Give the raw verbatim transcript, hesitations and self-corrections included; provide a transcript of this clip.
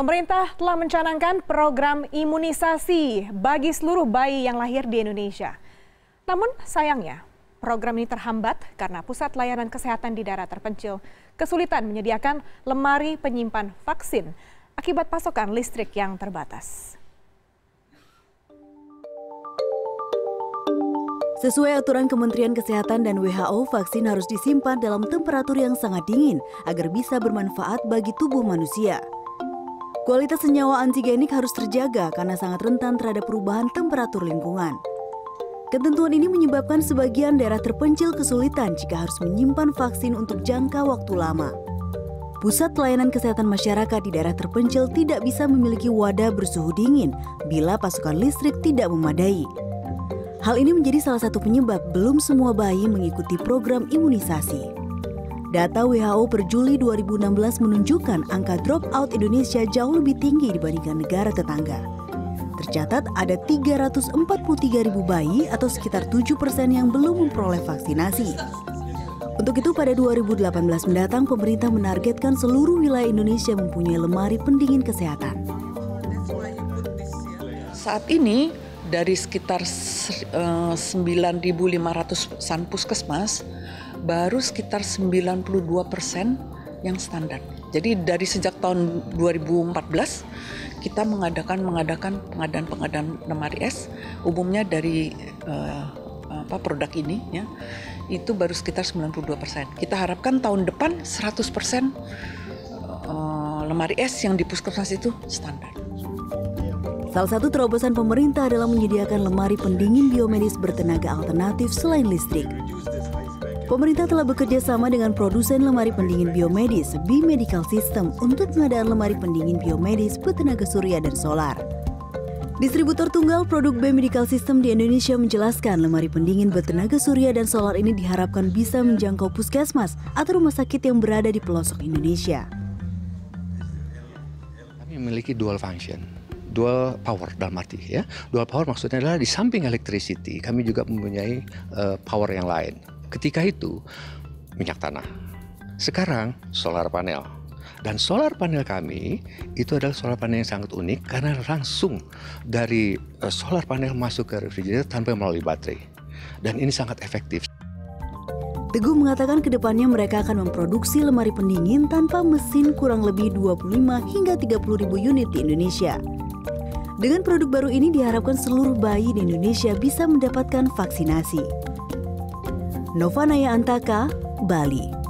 Pemerintah telah mencanangkan program imunisasi bagi seluruh bayi yang lahir di Indonesia. Namun sayangnya, program ini terhambat karena pusat layanan kesehatan di daerah terpencil kesulitan menyediakan lemari penyimpan vaksin akibat pasokan listrik yang terbatas. Sesuai aturan Kementerian Kesehatan dan W H O, vaksin harus disimpan dalam temperatur yang sangat dingin agar bisa bermanfaat bagi tubuh manusia. Kualitas senyawa antigenik harus terjaga karena sangat rentan terhadap perubahan temperatur lingkungan. Ketentuan ini menyebabkan sebagian daerah terpencil kesulitan jika harus menyimpan vaksin untuk jangka waktu lama. Pusat Pelayanan Kesehatan Masyarakat di daerah terpencil tidak bisa memiliki wadah bersuhu dingin bila pasokan listrik tidak memadai. Hal ini menjadi salah satu penyebab belum semua bayi mengikuti program imunisasi. Data W H O per Juli dua ribu enam belas menunjukkan angka drop out Indonesia jauh lebih tinggi dibandingkan negara tetangga. Tercatat ada tiga ratus empat puluh tiga ribu bayi atau sekitar tujuh persen yang belum memperoleh vaksinasi. Untuk itu pada dua ribu delapan belas mendatang pemerintah menargetkan seluruh wilayah Indonesia mempunyai lemari pendingin kesehatan. Saat ini dari sekitar sembilan ribu lima ratus-an puskesmas, baru sekitar sembilan puluh dua persen yang standar. Jadi dari sejak tahun dua ribu empat belas kita mengadakan mengadakan pengadaan pengadaan lemari es, umumnya dari uh, apa produk ini ya, itu baru sekitar sembilan puluh dua persen. Kita harapkan tahun depan seratus persen uh, lemari es yang di puskesmas itu standar. Salah satu terobosan pemerintah adalah menyediakan lemari pendingin biomedis bertenaga alternatif selain listrik. Pemerintah telah bekerja sama dengan produsen lemari pendingin biomedis, B Medical System, untuk pengadaan lemari pendingin biomedis bertenaga surya dan solar. Distributor tunggal produk B Medical System di Indonesia menjelaskan lemari pendingin bertenaga surya dan solar ini diharapkan bisa menjangkau puskesmas atau rumah sakit yang berada di pelosok Indonesia. Kami memiliki dual function. Dual power dalam arti ya. Dual power maksudnya adalah di samping electricity, kami juga mempunyai uh, power yang lain. Ketika itu minyak tanah. Sekarang solar panel. Dan solar panel kami itu adalah solar panel yang sangat unik karena langsung dari uh, solar panel masuk ke refrigerator tanpa melalui baterai. Dan ini sangat efektif. Teguh mengatakan kedepannya mereka akan memproduksi lemari pendingin tanpa mesin kurang lebih dua puluh lima hingga tiga puluh ribu unit di Indonesia. Dengan produk baru ini diharapkan seluruh bayi di Indonesia bisa mendapatkan vaksinasi. Nova Naya Antaka, Bali.